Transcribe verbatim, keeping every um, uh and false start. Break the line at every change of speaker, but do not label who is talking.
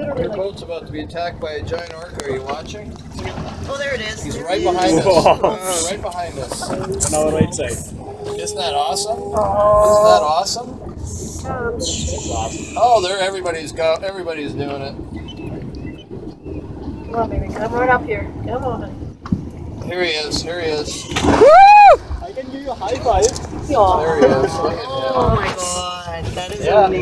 Your boat's about to be attacked by a giant orca. Are you watching?
Oh, there it is.
He's
there
right
he
behind
is.
us. Uh, right behind us.
I know what I'd say.
Isn't that awesome?
Oh.
Isn't that awesome?
Um,
That's awesome.
Oh, there! Everybody's go. Everybody's doing it.
Come on, baby. Come right up here. Come on.
Here he is. Here he is.
I can give you a high five.
Oh,
There he is. Look at him.
oh my God. That is
Yeah.
amazing.